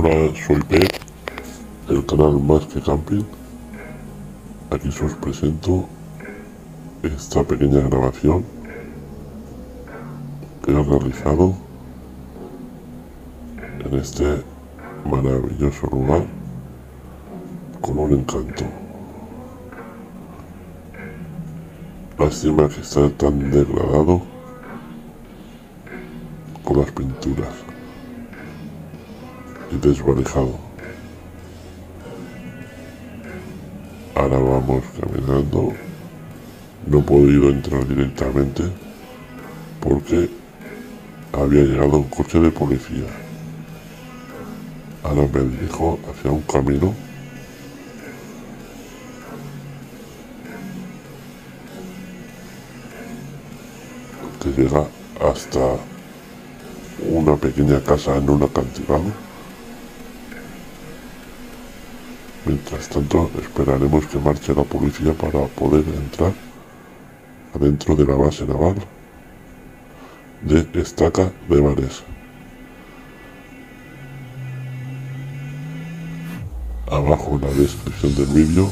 Hola, soy Pep, el canal Más que Camping. Aquí os presento esta pequeña grabación que he realizado en este maravilloso lugar con un encanto. Lástima que está tan degradado con las pinturas y desvalijado. Ahora vamos caminando. No he podido entrar directamente porque había llegado un coche de policía. Ahora me dirijo hacia un camino que llega hasta una pequeña casa en un acantilado. Mientras tanto, esperaremos que marche la policía para poder entrar adentro de la base naval de Estaca de Bares. Abajo en la descripción del vídeo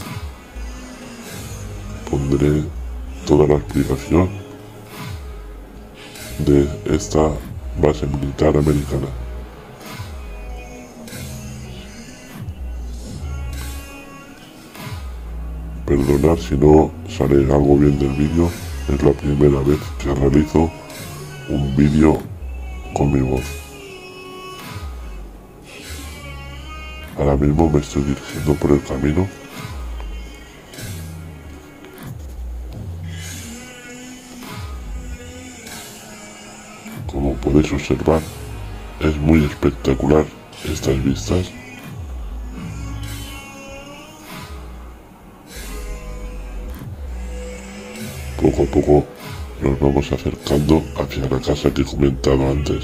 pondré toda la explicación de esta base militar americana. Perdonad si no sale algo bien del vídeo, es la primera vez que realizo un vídeo con mi voz. Ahora mismo me estoy dirigiendo por el camino. Como podéis observar, es muy espectacular estas vistas. Poco a poco nos vamos acercando hacia la casa que he comentado antes.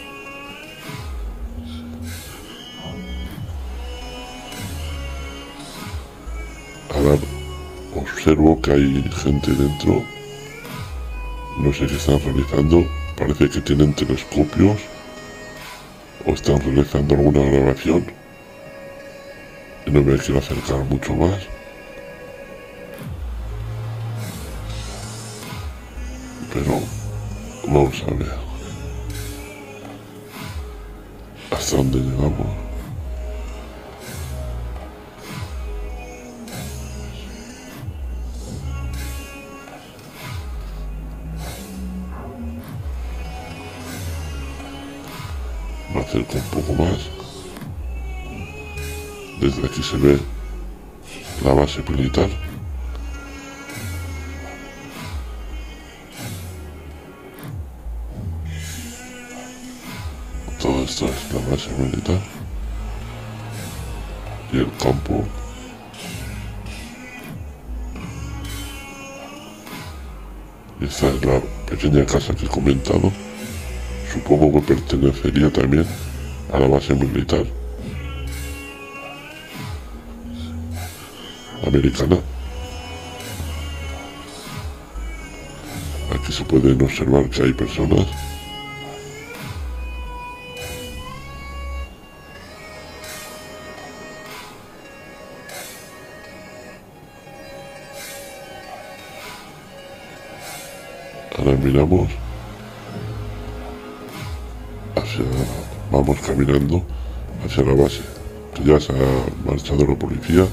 Ahora observo que hay gente dentro. No sé qué están realizando. Parece que tienen telescopios o están realizando alguna grabación. Y no me quiero acercar mucho más. Pero vamos a ver hasta dónde llegamos. Me acerco un poco más. Desde aquí se ve la base militar. Todo esto es la base militar y el campo. Y esta es la pequeña casa que he comentado. Supongo que pertenecería también a la base militar americana. Aquí se pueden observar que hay personas. Ahora miramos hacia, vamos caminando hacia la base, que ya se ha marchado la policía.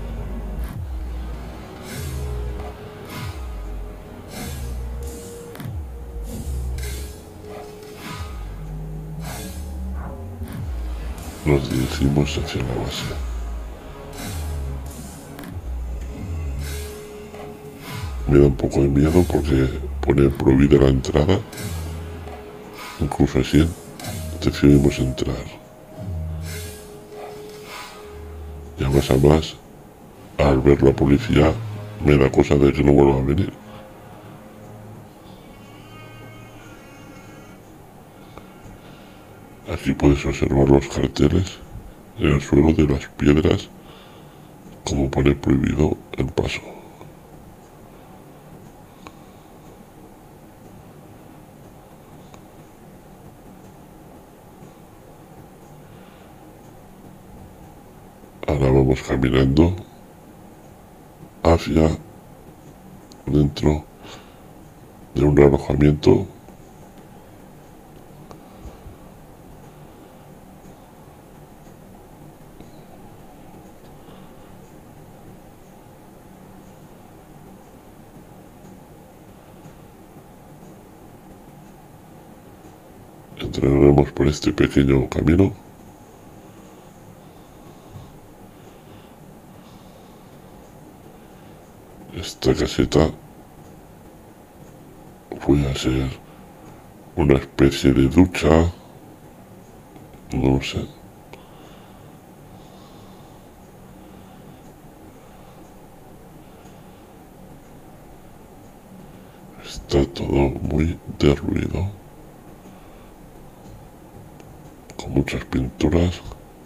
Nos dirigimos hacia la base. Me da un poco de miedo porque pone prohibida la entrada. Incluso así decidimos entrar. Y a más, al ver la policía, me da cosa de que no vuelva a venir. Aquí puedes observar los carteles en el suelo de las piedras, como pone prohibido el paso. Ahora vamos caminando hacia dentro de un alojamiento. Entraremos por este pequeño camino. Esta caseta puede ser una especie de ducha, no sé. Está todo muy derruido, con muchas pinturas.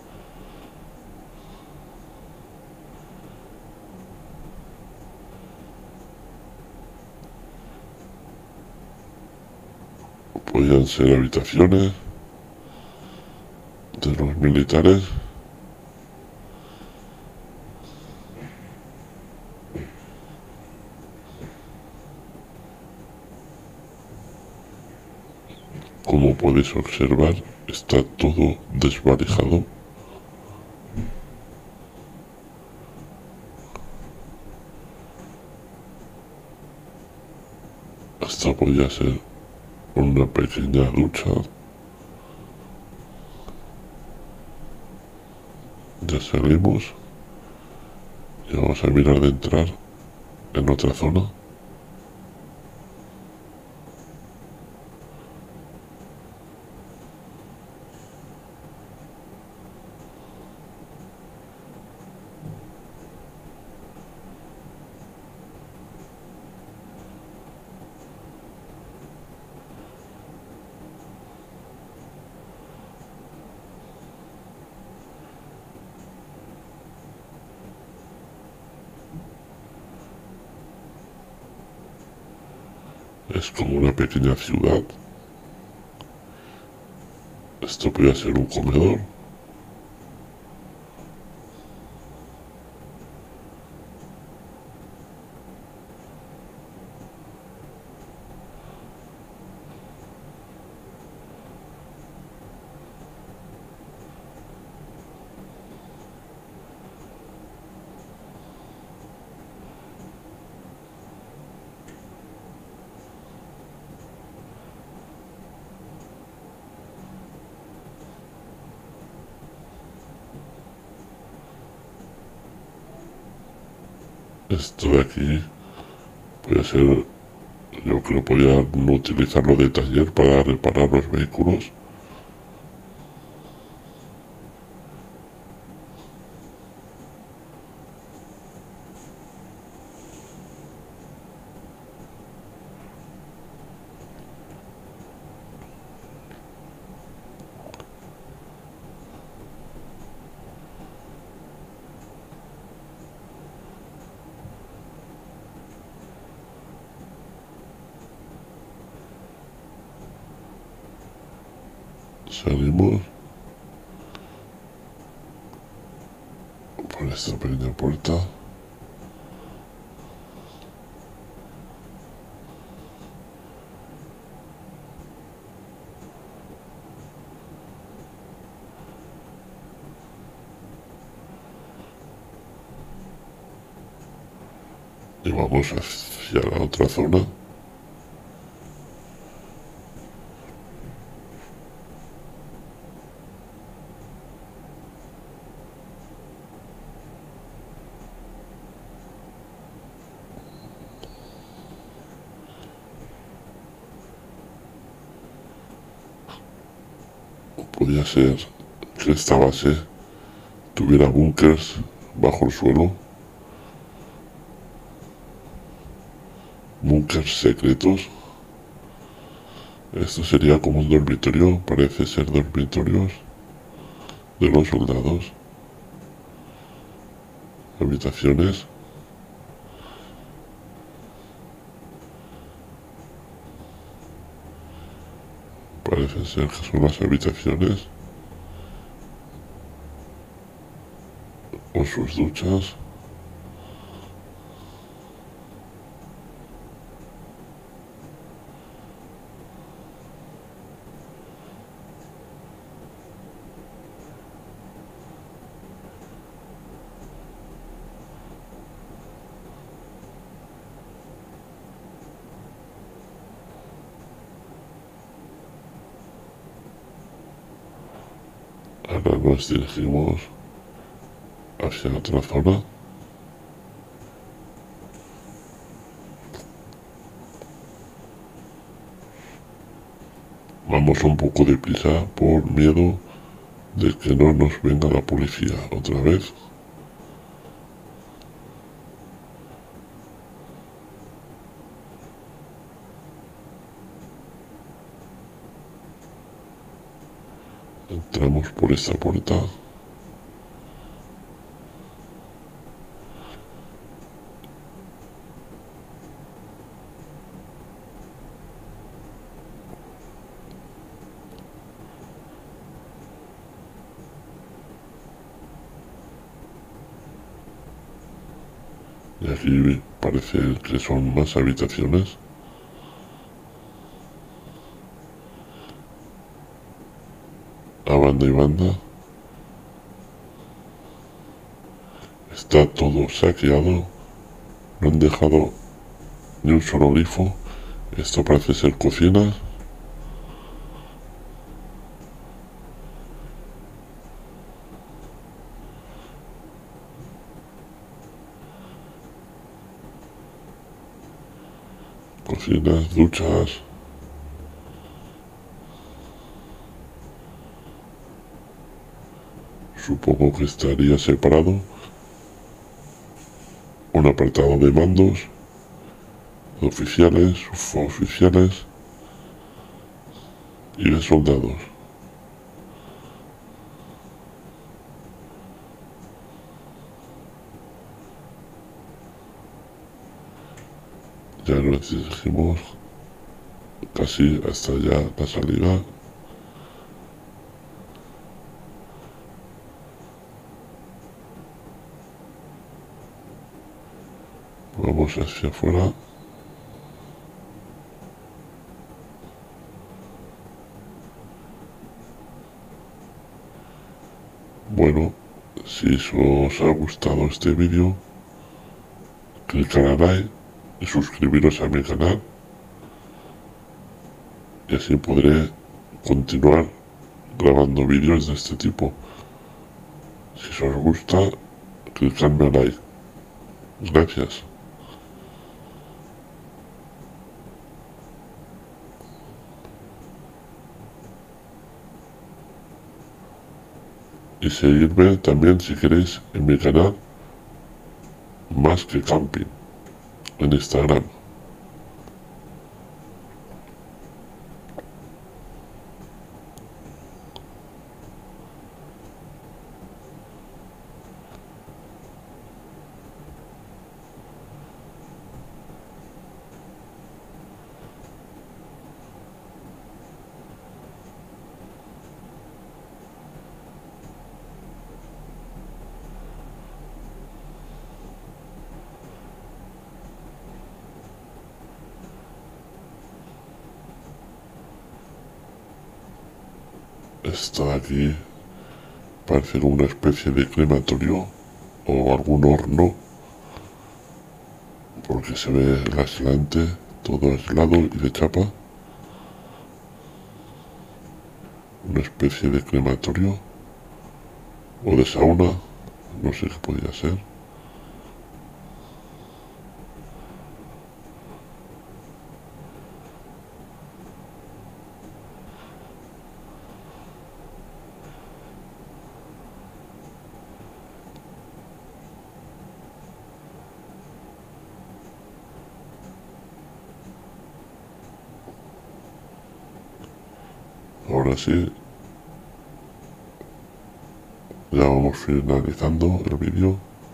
Podrían ser habitaciones de los militares. Como podéis observar, está todo desvalijado. Esta podría ser una pequeña ducha. Ya salimos y vamos a mirar de entrar en otra zona. Es como una pequeña ciudad. Esto podría ser un comedor. Esto de aquí puede ser, yo creo, podría no utilizarlo de taller para reparar los vehículos. Salimos por esta pequeña puerta. Y vamos hacia la otra zona. Podría ser que esta base tuviera búnkers bajo el suelo. Búnkers secretos. Esto sería como un dormitorio, parece ser dormitorios de los soldados. Habitaciones. Parece ser que son las habitaciones o sus duchas. Ahora nos dirigimos hacia otra zona. Vamos un poco deprisa por miedo de que no nos venga la policía otra vez. Entramos por esta puerta. Y aquí parece que son más habitaciones. A banda y banda. Está todo saqueado. No han dejado ni un solo grifo. Esto parece ser cocina. Cocinas, duchas. Supongo que estaría separado. Un apartado de mandos, de oficiales, suboficiales y de soldados. Ya nos dirigimos casi hasta ya la salida. Vamos hacia afuera. Bueno, si os ha gustado este vídeo, clicar a like y suscribiros a mi canal. Y así podré continuar grabando vídeos de este tipo. Si os gusta, clicadme a like. Gracias. Y seguidme también si queréis en mi canal Más que Camping en Instagram. Esto de aquí parece una especie de crematorio o algún horno, porque se ve el aislante todo aislado y de chapa. Una especie de crematorio o de sauna, no sé qué podría ser. Ahora sí, ya vamos finalizando el vídeo.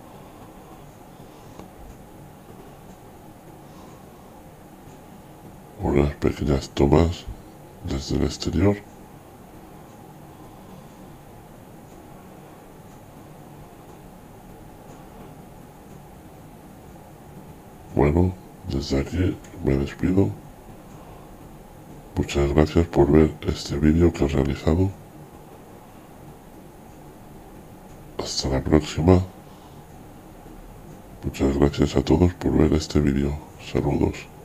Unas pequeñas tomas desde el exterior. Bueno, desde aquí me despido. Muchas gracias por ver este vídeo que he realizado. Hasta la próxima. Muchas gracias a todos por ver este vídeo. Saludos.